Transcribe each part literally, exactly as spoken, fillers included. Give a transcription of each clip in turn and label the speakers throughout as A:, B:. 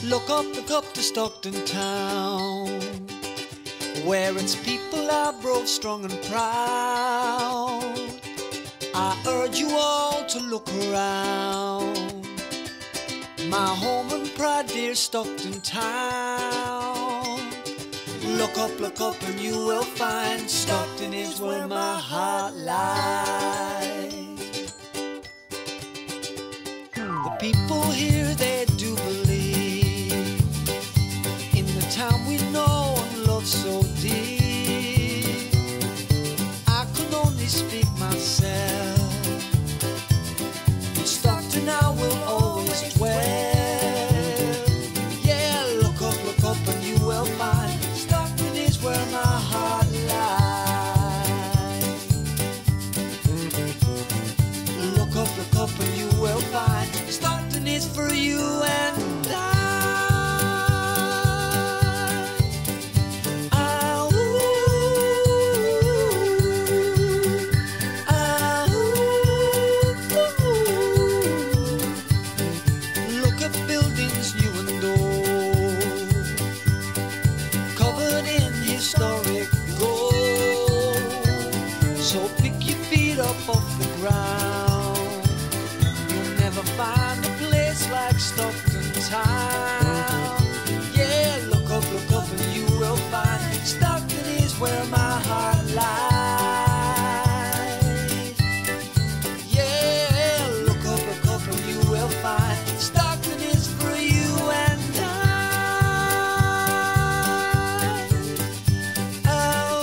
A: Look up, look up to Stockton town, where its people are brave, strong and proud. I urge you all to look around, my home and pride, dear Stockton town. Look up, look up and you will find Stockton is where my heart lies. The people here, they do believe in the town we know and love so deep. I can only speak myself, in Stockton I will always dwell. Yeah, look up, look up and you will find Stockton is where my heart lies. Look up, look up and you will find Stockton is for you and I. Ah, ooh, ah, ooh, ooh. Look at buildings new and old, covered in historic gold. So pick your feet up off the ground, you'll never find a place like Stockton town. Yeah, look up, look up and you will find Stockton is where my heart lies. Yeah, look up, look up and you will find Stockton is for you and I. Oh,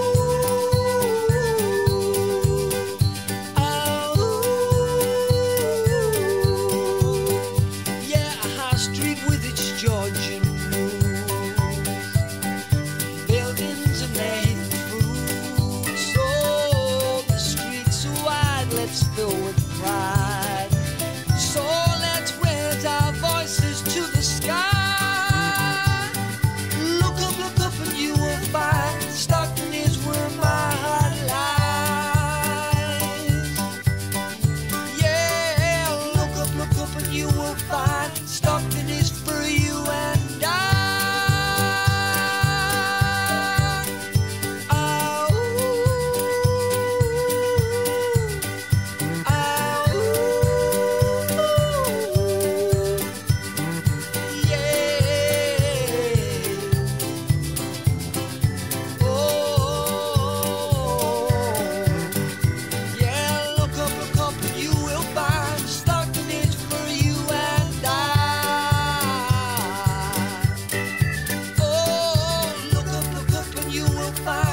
A: oh, yeah, a high street with its Georgian roots, buildings and native fruits. Oh, the streets are wide, let's fill with pride. So let's raise our voices to the sky. Look up, look up and you will find Stockton is where my heart lies. Yeah, look up, look up and you will find Stockton is for you and I. Ah, ooh, ah, ooh, yeah. Oh, yeah, look up, look up and you will find Stockton is for you and I. Oh, look up, look up and you will find